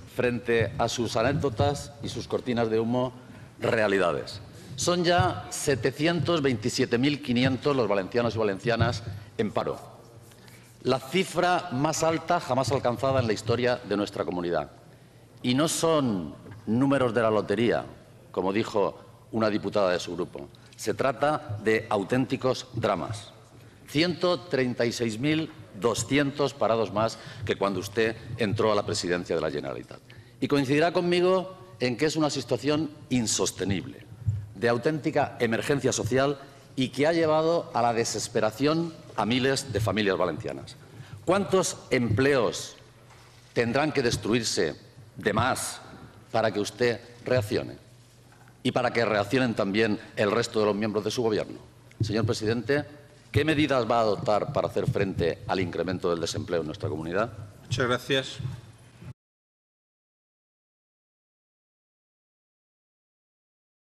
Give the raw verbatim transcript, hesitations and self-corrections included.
frente a sus anécdotas y sus cortinas de humo, realidades. Son ya setecientos veintisiete mil quinientos los valencianos y valencianas en paro, la cifra más alta jamás alcanzada en la historia de nuestra comunidad. Y no son números de la lotería, como dijo una diputada de su grupo. Se trata de auténticos dramas. ciento treinta y seis mil doscientos parados más que cuando usted entró a la presidencia de la Generalitat. Y coincidirá conmigo en que es una situación insostenible, de auténtica emergencia social y que ha llevado a la desesperación a miles de familias valencianas. ¿Cuántos empleos tendrán que destruirse de más para que usted reaccione? Y para que reaccionen también el resto de los miembros de su Gobierno. Señor presidente, ¿qué medidas va a adoptar para hacer frente al incremento del desempleo en nuestra comunidad? Muchas gracias.